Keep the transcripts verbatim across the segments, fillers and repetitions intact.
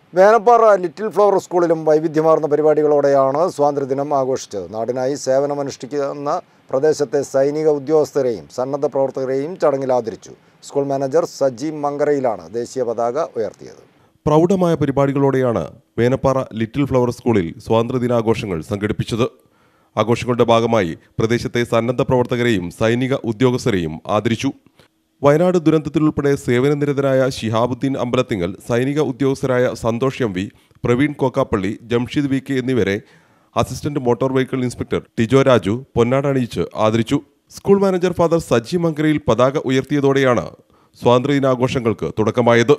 Venappara little flower സ്കൂളിലും വൈവിധ്യമാർന്ന പരിപാടികളോടെയാണ് സ്വാതന്ത്ര്യദിനം ആഘോഷിച്ചത്. നാടിനായി സേവനമനുഷ്ഠിക്കുന്ന പ്രദേശത്തെ സൈനിക ഉദ്യോഗസ്ഥരെയും സന്നദ്ധ പ്രവർത്തകരെയും ചടങ്ങിൽ ആദരിച്ചു. സ്കൂൾ മാനേജർ സജി മങ്കരയിലാണ് ദേശീയ പതാക ഉയർത്തിയത്. പ്രൗഢമായ പരിപാടികളോടെയാണ് വേനപ്പാറ ലിറ്റിൽ ഫ്ലവർ സ്കൂളിൽ സ്വാതന്ത്ര്യദിനാഘോഷങ്ങൾ സംഘടിപ്പിച്ചത്. ആഘോഷങ്ങളുടെ ഭാഗമായി പ്രദേശത്തെ സന്നദ്ധ പ്രവർത്തകരെയും സൈനിക ഉദ്യോഗസ്ഥരെയും ആദരിച്ചു. വയനാട് ദുരന്തത്തിലുൾപ്പെടെ സേവനനിരതരായ ഷിഹാബുദ്ദീൻ അമ്പലത്തിങ്ങൽ, സൈനിക ഉദ്യോഗസ്ഥരായ Santhosh M V, Praveen Kokkappally, Jamshid V K എന്നിവരെ assistant motor vehicle inspector Tijo Raju പൊന്നാട അണിയിച്ച് ആദരിച്ചു. School manager father Saji Mankarayil പതാക ഉയർത്തിയതോടെയാണ് സ്വാതന്ത്ര്യദിനാഘോഷങ്ങൾക്ക് തുടക്കമായത്.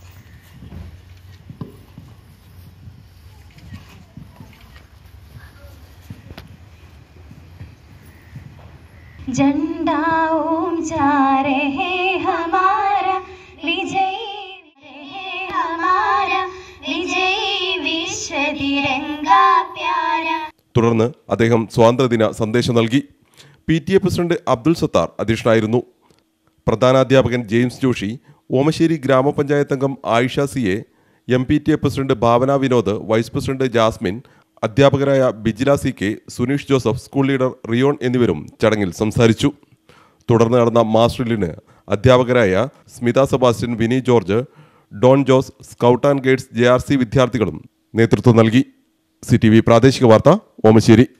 झंडा ऊंचा रहे हमारा विजयी रहे हमारा विजयी विश्व तिरंगा प्यारा. തുടർന്ന് അദ്ദേഹം സ്വാതന്ത്ര്യദിന സന്ദേശം നൽകി. P T A president Abdul Sathar അധ്യക്ഷനായിരുന്നു. പ്രധാനാധ്യാപകൻ ജെയിംസ് ജോഷി, ഓമശ്ശേരി ഗ്രാമപഞ്ചായത്ത് അംഗം Ayisha C A, M P T A president Bhavana Vinod, vice president Jasmine, അധ്യാപകരായ Bijila C K, Suneesh Joseph, school leader Riyon എന്നിവരും ചടങ്ങിൽ സംസാരിച്ചു. തുടർന്ന് നടന്ന മാസ് ഡ്രില്ലിന് അധ്യാപകരായ Smitha Sebastian, Vini George, Don Jose, scout and guides J R C വിദ്യാർത്ഥികളും നേതൃത്വം നൽകി. സി ടി വി പ്രാദേശിക വാർത്ത, ഓമശ്ശേരി.